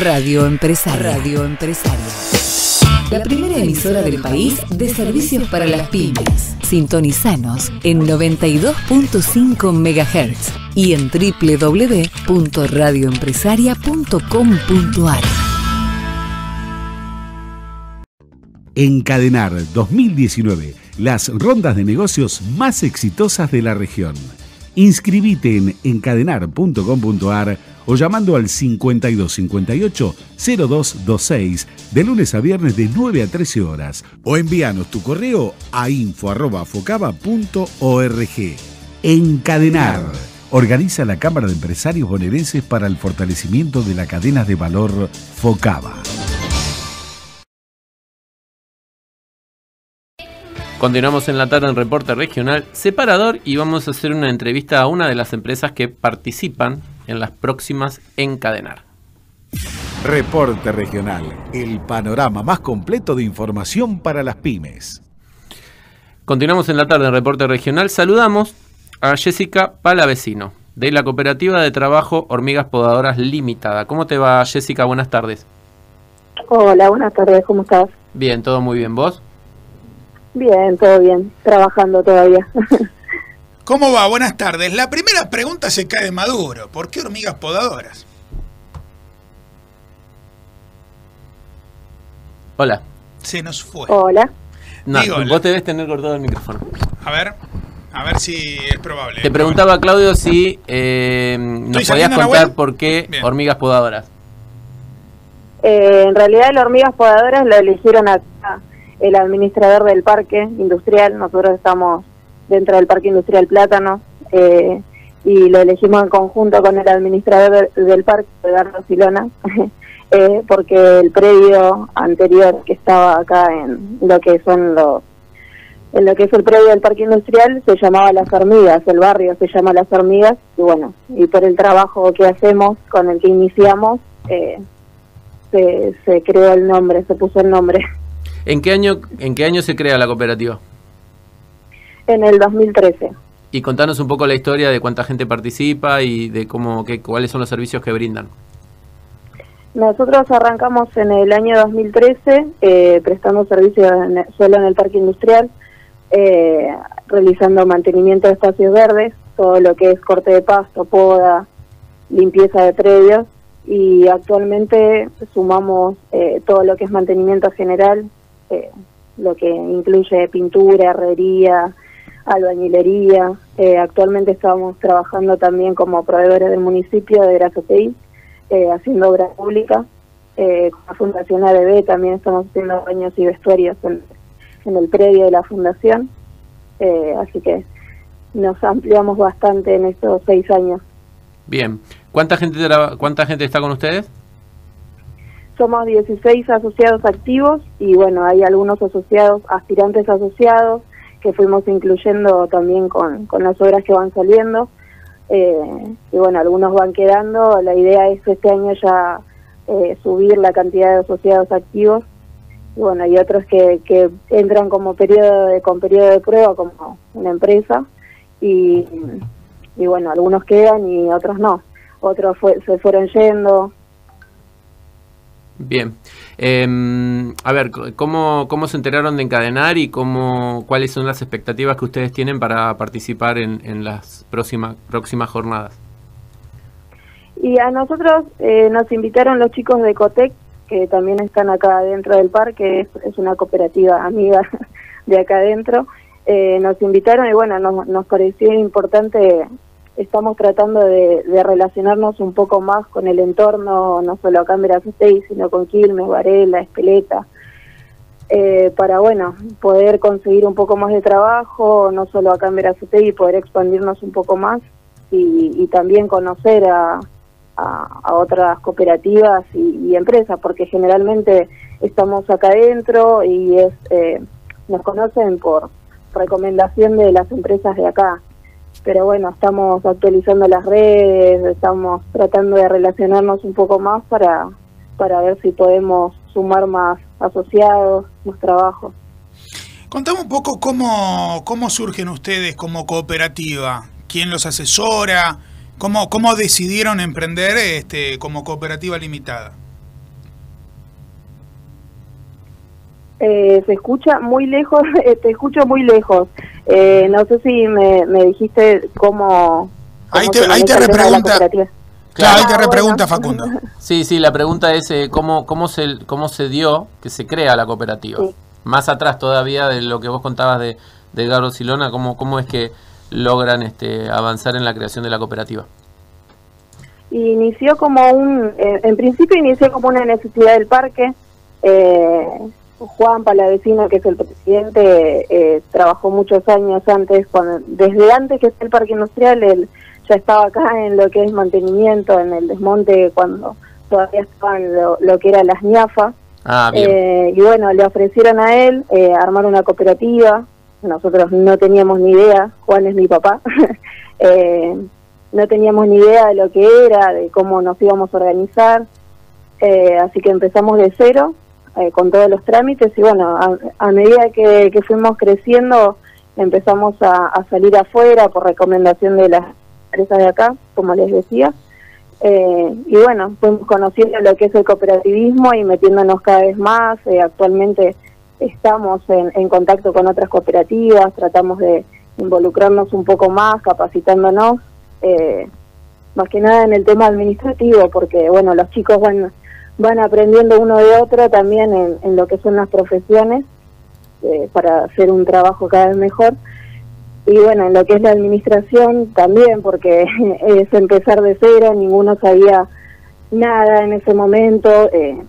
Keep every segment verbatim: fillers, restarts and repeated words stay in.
Radio Empresaria. Radio Empresaria. La primera emisora del país de servicios para las pymes. Sintonizanos en noventa y dos punto cinco megahertz y en doble u doble u doble u punto radio empresaria punto com punto a r. Encadenar dos mil diecinueve, las rondas de negocios más exitosas de la región. Inscribite en encadenar punto com punto a r o llamando al cincuenta y dos cincuenta y ocho cero dos veintiséis de lunes a viernes de nueve a trece horas o envíanos tu correo a info arroba focaba punto org. Encadenar. Organiza la Cámara de Empresarios Bonaerenses para el fortalecimiento de la cadena de valor Focaba. Continuamos en la tarde en Reporte Regional Separador y vamos a hacer una entrevista a una de las empresas que participan en las próximas Encadenar. Reporte Regional, el panorama más completo de información para las pymes. Continuamos en la tarde en Reporte Regional. Saludamos a Jessica Palavecino, de la Cooperativa de Trabajo Hormigas Podadoras Limitada. ¿Cómo te va, Jessica? Buenas tardes. Hola, buenas tardes. ¿Cómo estás? Bien, todo muy bien. ¿Vos? Bien, todo bien. Trabajando todavía. ¿Cómo va? Buenas tardes. La primera pregunta se cae de maduro. ¿Por qué hormigas podadoras? Hola. Se nos fue. Hola. No, Digo, vos la... debes tener cortado el micrófono. A ver, a ver si es probable. Te preguntaba, Claudio, si eh, nos podías contar por qué Bien. hormigas podadoras. Eh, en realidad, las hormigas podadoras lo eligieron acá el administrador del parque industrial. Nosotros estamos dentro del Parque Industrial Plátano, eh, y lo elegimos en conjunto con el administrador de, del parque, Eduardo Silona, eh, porque el predio anterior que estaba acá en lo que son los, en lo que es el predio del Parque Industrial, se llamaba Las Hormigas, el barrio se llama Las Hormigas, y bueno, y por el trabajo que hacemos, con el que iniciamos, eh, se, se creó el nombre, se puso el nombre. ¿En qué año, en qué año se crea la cooperativa? En el dos mil trece. Y contanos un poco la historia de cuánta gente participa y de cómo, qué, cuáles son los servicios que brindan. Nosotros arrancamos en el año dos mil trece, eh, prestando servicios en, solo en el parque industrial, eh, realizando mantenimiento de espacios verdes, todo lo que es corte de pasto, poda, limpieza de predios, y actualmente sumamos eh, todo lo que es mantenimiento general, eh, lo que incluye pintura, herrería, albañilería. Eh, actualmente estamos trabajando también como proveedores del municipio de Grazatei, eh, haciendo obra pública. Eh, con la Fundación A D B también estamos haciendo baños y vestuarios en, en el predio de la fundación. Eh, así que nos ampliamos bastante en estos seis años. Bien. ¿Cuánta gente, cuánta gente está con ustedes? Somos dieciséis asociados activos y bueno, hay algunos asociados, aspirantes asociados, que fuimos incluyendo también con, con las obras que van saliendo. Eh, y bueno, algunos van quedando. La idea es este año ya eh, subir la cantidad de asociados activos. Y bueno, hay otros que, que entran como periodo de, con periodo de prueba como una empresa. Y, y bueno, algunos quedan y otros no. Otros fue, se fueron yendo. Bien. Eh, a ver, ¿cómo, ¿cómo se enteraron de Encadenar y cómo, cuáles son las expectativas que ustedes tienen para participar en, en las próximas, próximas jornadas? Y a nosotros eh, nos invitaron los chicos de Ecotec, que también están acá dentro del parque, es, es una cooperativa amiga de acá adentro. Eh, nos invitaron y bueno, nos, nos pareció importante. Estamos tratando de, de relacionarnos un poco más con el entorno, no solo acá en Grazatei, sino con Quilmes, Varela, Espeleta, eh, para bueno, poder conseguir un poco más de trabajo, no solo acá en Grazatei, y poder expandirnos un poco más y, y también conocer a, a, a otras cooperativas y, y empresas, porque generalmente estamos acá adentro y es eh, nos conocen por recomendación de las empresas de acá. Pero bueno, estamos actualizando las redes, estamos tratando de relacionarnos un poco más para, para ver si podemos sumar más asociados, más trabajos. Contame un poco cómo, cómo surgen ustedes como cooperativa, quién los asesora, cómo, cómo decidieron emprender este como cooperativa limitada. Eh, se escucha muy lejos, te escucho muy lejos. Eh, no sé si me, me dijiste cómo... Ahí cómo te, se ahí te maneja el tema de la repregunta, cooperativa. claro, ahí te Ah, repregunta bueno. Facundo. Sí, sí, la pregunta es eh, ¿cómo, cómo, se, cómo se dio que se crea la cooperativa. Sí. Más atrás todavía de lo que vos contabas de, de Edgardo Silona, ¿cómo, cómo es que logran este, avanzar en la creación de la cooperativa? Inició como un, eh, en principio inició como una necesidad del parque. eh, Juan Palavecino, que es el presidente, eh, trabajó muchos años antes, cuando, desde antes que esté el parque industrial, él ya estaba acá en lo que es mantenimiento, en el desmonte, cuando todavía estaban lo, lo que era las ñafas. Ah, bien. Eh, y bueno, le ofrecieron a él eh, armar una cooperativa. Nosotros no teníamos ni idea. Juan es mi papá. eh, no teníamos ni idea de lo que era, de cómo nos íbamos a organizar. Eh, así que empezamos de cero, eh, con todos los trámites. Y bueno, a, a medida que, que fuimos creciendo, empezamos a, a salir afuera por recomendación de las empresas de acá, como les decía. Eh, y bueno, fuimos conociendo lo que es el cooperativismo y metiéndonos cada vez más. Eh, actualmente estamos en, en contacto con otras cooperativas, tratamos de involucrarnos un poco más, capacitándonos, eh, más que nada en el tema administrativo, porque bueno, los chicos van, van aprendiendo uno de otro también en, en lo que son las profesiones, eh, para hacer un trabajo cada vez mejor. Y bueno, en lo que es la administración también, porque es empezar de cero, ninguno sabía nada en ese momento. Eh,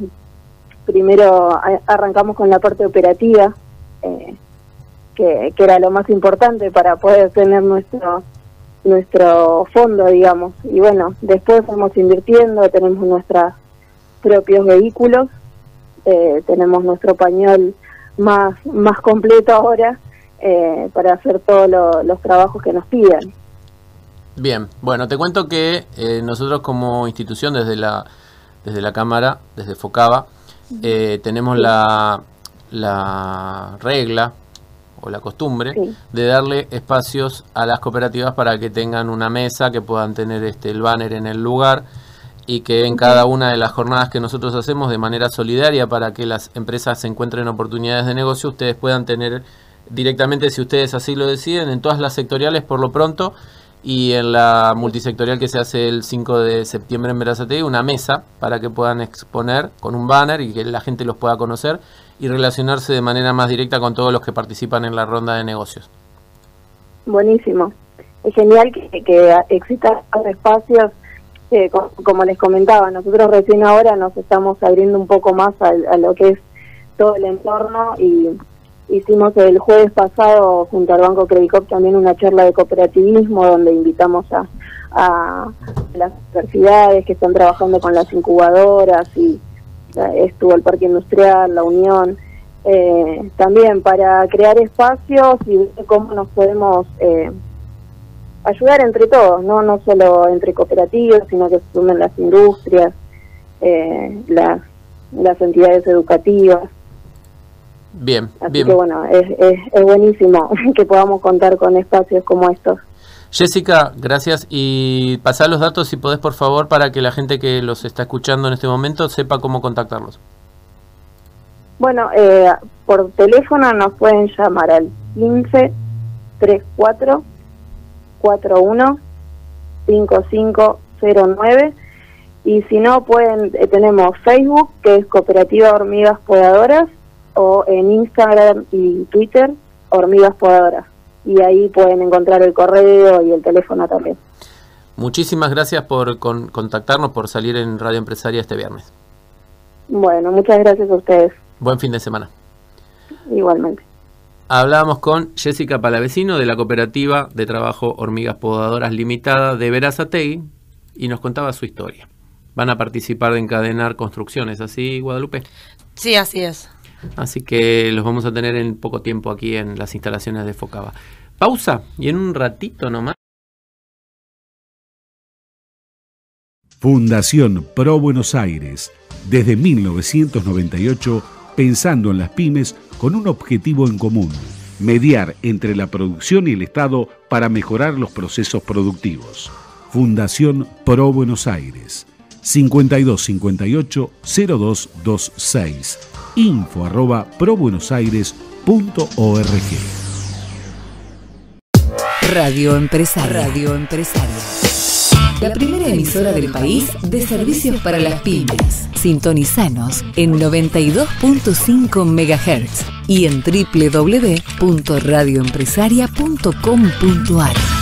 primero a, arrancamos con la parte operativa, eh, que, que era lo más importante para poder tener nuestro nuestro fondo, digamos. Y bueno, después fuimos invirtiendo, tenemos nuestros propios vehículos, eh, tenemos nuestro pañol más, más completo ahora, Eh, para hacer todos lo, los trabajos que nos pidan. Bien, bueno, te cuento que eh, nosotros como institución desde la desde la Cámara, desde Focava, eh, tenemos la, la regla o la costumbre Sí. de darle espacios a las cooperativas para que tengan una mesa, que puedan tener este el banner en el lugar y que en cada una de las jornadas que nosotros hacemos de manera solidaria para que las empresas encuentren oportunidades de negocio, ustedes puedan tener directamente, si ustedes así lo deciden, en todas las sectoriales por lo pronto y en la multisectorial que se hace el cinco de septiembre en Berazategui, una mesa para que puedan exponer con un banner y que la gente los pueda conocer y relacionarse de manera más directa con todos los que participan en la ronda de negocios. Buenísimo. Es genial que, que existan estos espacios, eh, como, como les comentaba, nosotros recién ahora nos estamos abriendo un poco más a, a lo que es todo el entorno y hicimos el jueves pasado junto al Banco Credicop también una charla de cooperativismo donde invitamos a, a las universidades que están trabajando con las incubadoras y eh, estuvo el Parque Industrial, la Unión, eh, también para crear espacios y ver cómo nos podemos eh, ayudar entre todos, no no solo entre cooperativas, sino que se sumen las industrias, eh, las, las entidades educativas. Bien, Así bien. que bueno, es, es, es buenísimo que podamos contar con espacios como estos. Jessica, gracias. Y pasá los datos si podés, por favor, para que la gente que los está escuchando en este momento sepa cómo contactarlos. Bueno, eh, por teléfono nos pueden llamar al quince, treinta y cuatro, cuarenta y uno, cincuenta y cinco cero nueve y si no pueden, eh, tenemos Facebook, que es Cooperativa Hormigas Podadoras, o en Instagram y Twitter, Hormigas Podadoras. Y ahí pueden encontrar el correo y el teléfono también. Muchísimas gracias por con, contactarnos, por salir en Radio Empresaria este viernes. Bueno, muchas gracias a ustedes. Buen fin de semana. Igualmente. Hablábamos con Jessica Palavecino de la Cooperativa de Trabajo Hormigas Podadoras Limitada de Berazategui y nos contaba su historia. Van a participar de Encadenar Construcciones, ¿así, Guadalupe? Sí, así es. Así que los vamos a tener en poco tiempo aquí en las instalaciones de Focava. Pausa y en un ratito nomás. Fundación Pro Buenos Aires, desde mil novecientos noventa y ocho, pensando en las pymes con un objetivo en común: mediar entre la producción y el Estado para mejorar los procesos productivos. Fundación Pro Buenos Aires, cincuenta y dos cincuenta y ocho cero dos veintiséis. info arroba probuenosaires punto org. Radio Empresaria. Radio Empresaria. La primera emisora del país de servicios para las pymes. Sintonizanos en noventa y dos punto cinco megahertz y en doble u doble u doble u punto radio empresaria punto com punto ar.